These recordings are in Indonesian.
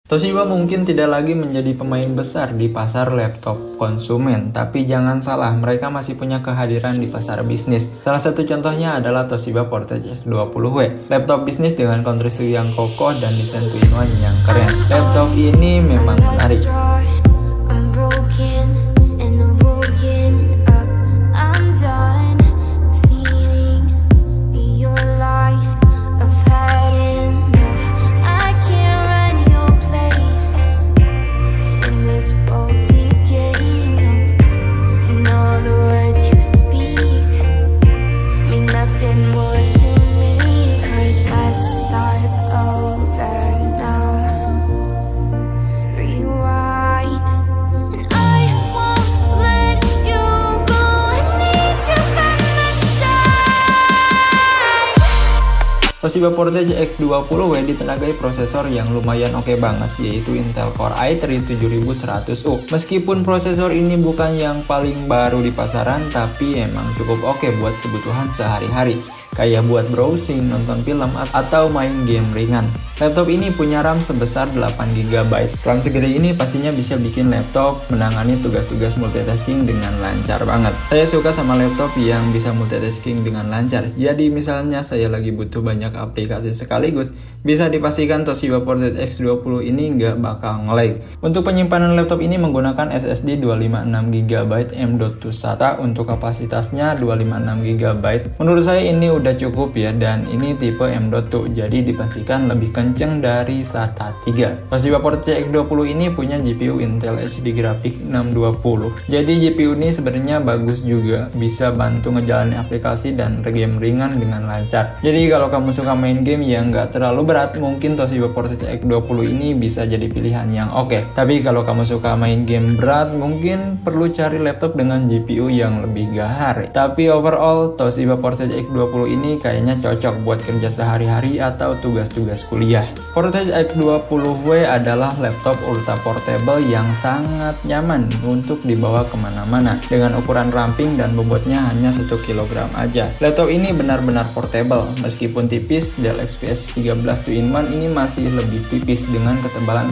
Toshiba mungkin tidak lagi menjadi pemain besar di pasar laptop konsumen, tapi jangan salah, mereka masih punya kehadiran di pasar bisnis. Salah satu contohnya adalah Toshiba Portage X20W, laptop bisnis dengan konstruksi yang kokoh dan desain two-in-one yang keren. Laptop ini memang menarik. Toshiba Portage X20W ditenagai prosesor yang lumayan oke banget, yaitu Intel Core i3 7100U. Meskipun prosesor ini bukan yang paling baru di pasaran, tapi emang cukup oke buat kebutuhan sehari-hari, kayak buat browsing, nonton film, atau main game ringan. Laptop ini punya RAM sebesar 8GB. RAM segede ini pastinya bisa bikin laptop menangani tugas-tugas multitasking dengan lancar banget. Saya suka sama laptop yang bisa multitasking dengan lancar. Jadi misalnya saya lagi butuh banyak aplikasi sekaligus, bisa dipastikan Toshiba Portage X20 ini nggak bakal nge-lag. Untuk penyimpanan laptop ini menggunakan SSD 256GB M.2 SATA untuk kapasitasnya 256GB. Menurut saya ini udah cukup ya, dan ini tipe M.2, jadi dipastikan lebih kenceng dari SATA 3. Toshiba Portage X20 ini punya GPU Intel HD Graphics 620. Jadi GPU ini sebenarnya bagus juga, bisa bantu ngejalanin aplikasi dan game ringan dengan lancar. Jadi kalau kamu suka main game yang nggak terlalu berat, mungkin Toshiba Portage X20 ini bisa jadi pilihan yang oke. Tapi kalau kamu suka main game berat, mungkin perlu cari laptop dengan GPU yang lebih gahar. Tapi overall, Toshiba Portage X20 ini kayaknya cocok buat kerja sehari-hari atau tugas-tugas kuliah. Portage X20W adalah laptop ultra portable yang sangat nyaman untuk dibawa kemana-mana. Dengan ukuran ramping dan bobotnya hanya 1 kg aja. Laptop ini benar-benar portable. Meskipun tipis, Dell XPS 13 2-in-1 ini masih lebih tipis dengan ketebalan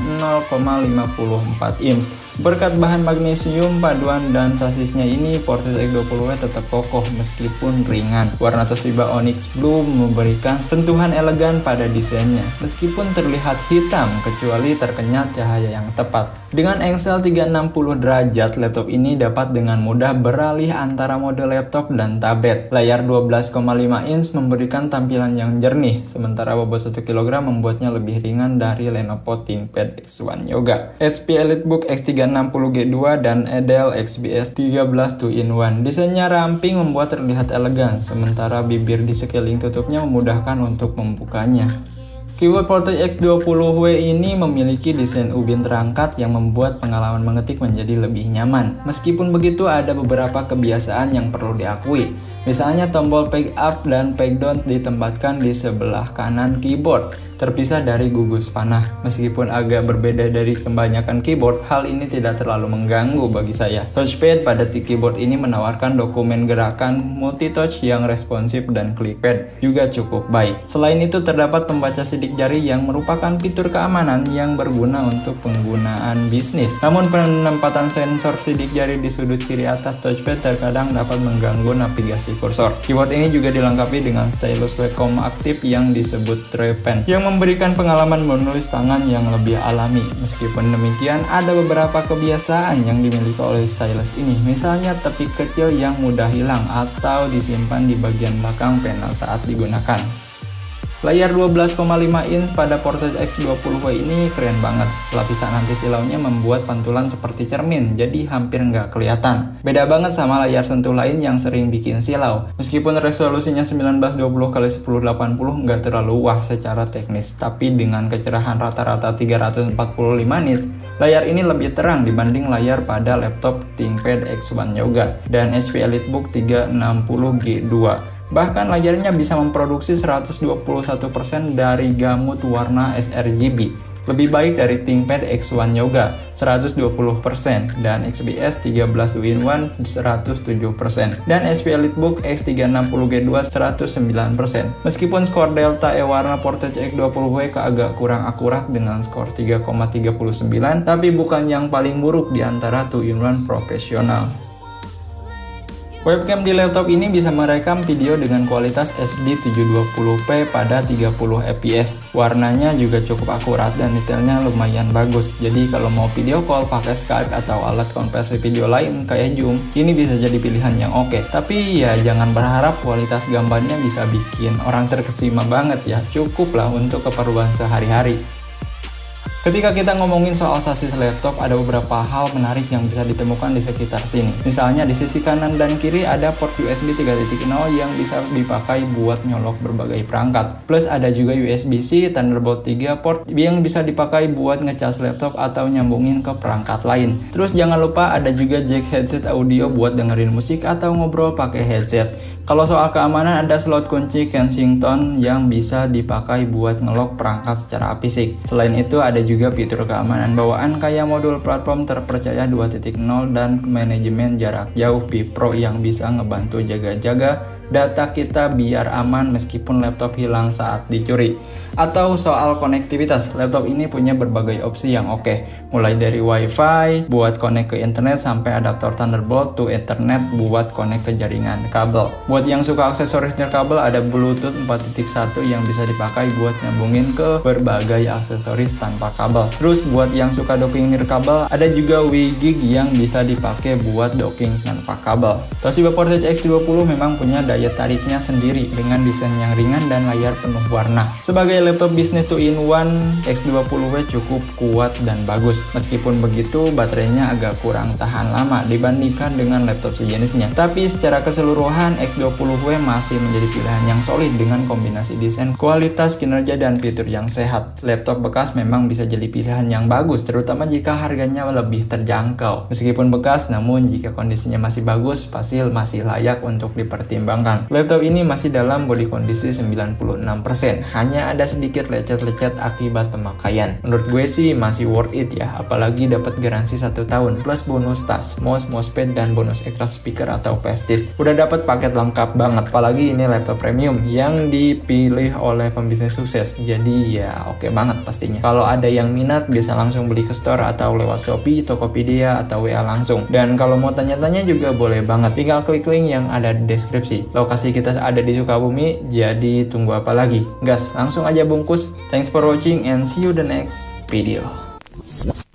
0,54 inch. Berkat bahan magnesium paduan dan sasisnya ini, Portage X20W tetap kokoh meskipun ringan. Warna Toshiba Onyx Blue memberikan sentuhan elegan pada desainnya, meskipun terlihat hitam kecuali terkena cahaya yang tepat. Dengan engsel 360 derajat, laptop ini dapat dengan mudah beralih antara mode laptop dan tablet. Layar 12,5 inch memberikan tampilan yang jernih, sementara bobot 1 kg membuatnya lebih ringan dari Lenovo ThinkPad X1 Yoga, HP EliteBook X360G2, dan Dell XPS 13 2-in-1. Desainnya ramping membuat terlihat elegan, sementara bibir di sekeliling tutupnya memudahkan untuk membukanya. Keyboard Portage X20W ini memiliki desain ubin terangkat yang membuat pengalaman mengetik menjadi lebih nyaman. Meskipun begitu, ada beberapa kebiasaan yang perlu diakui. Misalnya tombol page up dan page down ditempatkan di sebelah kanan keyboard, terpisah dari gugus panah. Meskipun agak berbeda dari kebanyakan keyboard, hal ini tidak terlalu mengganggu bagi saya. Touchpad pada keyboard ini menawarkan dokumen gerakan multi-touch yang responsif dan klikpad juga cukup baik. Selain itu, terdapat pembaca sidik jari yang merupakan fitur keamanan yang berguna untuk penggunaan bisnis. Namun penempatan sensor sidik jari di sudut kiri atas touchpad terkadang dapat mengganggu navigasi kursor. Keyboard ini juga dilengkapi dengan stylus Wacom aktif yang disebut True Pen, yang memberikan pengalaman menulis tangan yang lebih alami. Meskipun demikian, ada beberapa kebiasaan yang dimiliki oleh stylus ini, misalnya tepi kecil yang mudah hilang atau disimpan di bagian belakang pena saat digunakan. Layar 12,5 inch pada Portage X20W ini keren banget. Lapisan anti silaunya membuat pantulan seperti cermin, jadi hampir nggak kelihatan. Beda banget sama layar sentuh lain yang sering bikin silau. Meskipun resolusinya 1920x1080 nggak terlalu wah secara teknis, tapi dengan kecerahan rata-rata 345 nits, layar ini lebih terang dibanding layar pada laptop ThinkPad X1 Yoga dan HP EliteBook 360G2. Bahkan layarnya bisa memproduksi 121% dari gamut warna sRGB. lebih baik dari ThinkPad X1 Yoga 120% dan XPS 13-in-1 107% dan HP EliteBook X360G2 109%. Meskipun skor Delta eWarna Portage X20W agak kurang akurat dengan skor 3,39, tapi bukan yang paling buruk di antara 2-in-1 profesional. Webcam di laptop ini bisa merekam video dengan kualitas HD 720p pada 30 fps. Warnanya juga cukup akurat dan detailnya lumayan bagus. Jadi kalau mau video call pakai Skype atau alat konversi video lain kayak Zoom, ini bisa jadi pilihan yang oke. Tapi ya jangan berharap kualitas gambarnya bisa bikin orang terkesima banget ya. Cukup lah untuk keperluan sehari-hari. Ketika kita ngomongin soal sasis laptop, ada beberapa hal menarik yang bisa ditemukan di sekitar sini. Misalnya di sisi kanan dan kiri ada port USB 3.0 yang bisa dipakai buat nyolok berbagai perangkat. Plus ada juga USB-C, Thunderbolt 3 port yang bisa dipakai buat ngecas laptop atau nyambungin ke perangkat lain. Terus jangan lupa ada juga jack headset audio buat dengerin musik atau ngobrol pakai headset. Kalau soal keamanan ada slot kunci Kensington yang bisa dipakai buat ngelok perangkat secara fisik. Selain itu ada juga fitur keamanan bawaan kayak modul platform terpercaya 2.0 dan manajemen jarak jauh vPro yang bisa ngebantu jaga-jaga data kita biar aman meskipun laptop hilang saat dicuri. Atau soal konektivitas, laptop ini punya berbagai opsi yang oke, mulai dari WiFi buat connect ke internet sampai adaptor Thunderbolt to Ethernet buat connect ke jaringan kabel. Buat yang suka aksesoris nirkabel ada Bluetooth 4.1 yang bisa dipakai buat nyambungin ke berbagai aksesoris tanpa kabel. Terus buat yang suka docking nirkabel ada juga WiGig yang bisa dipakai buat docking tanpa kabel. Toshiba Portage X20 memang punya daya tariknya sendiri dengan desain yang ringan dan layar penuh warna. Sebagai laptop bisnis 2-in-1, X20W cukup kuat dan bagus. Meskipun begitu, baterainya agak kurang tahan lama dibandingkan dengan laptop sejenisnya. Tapi secara keseluruhan, X20W masih menjadi pilihan yang solid dengan kombinasi desain, kualitas, kinerja, dan fitur yang sehat. Laptop bekas memang bisa jadi pilihan yang bagus, terutama jika harganya lebih terjangkau. Meskipun bekas, namun jika kondisinya masih bagus, pasti masih layak untuk dipertimbangkan. Laptop ini masih dalam body kondisi 96%, hanya ada sedikit lecet-lecet akibat pemakaian. Menurut gue sih masih worth it ya, apalagi dapat garansi 1 tahun plus bonus tas, mouse, mousepad, dan bonus extra speaker atau flash disk. Udah dapat paket lengkap banget, apalagi ini laptop premium yang dipilih oleh pembisnis sukses. Jadi ya oke banget pastinya. Kalau ada yang minat bisa langsung beli ke store atau lewat Shopee, Tokopedia, atau WA langsung. Dan kalau mau tanya-tanya juga boleh banget, tinggal klik link yang ada di deskripsi. Lokasi kita ada di Sukabumi, jadi tunggu apa lagi? Gas, langsung aja bungkus. Thanks for watching and see you the next video.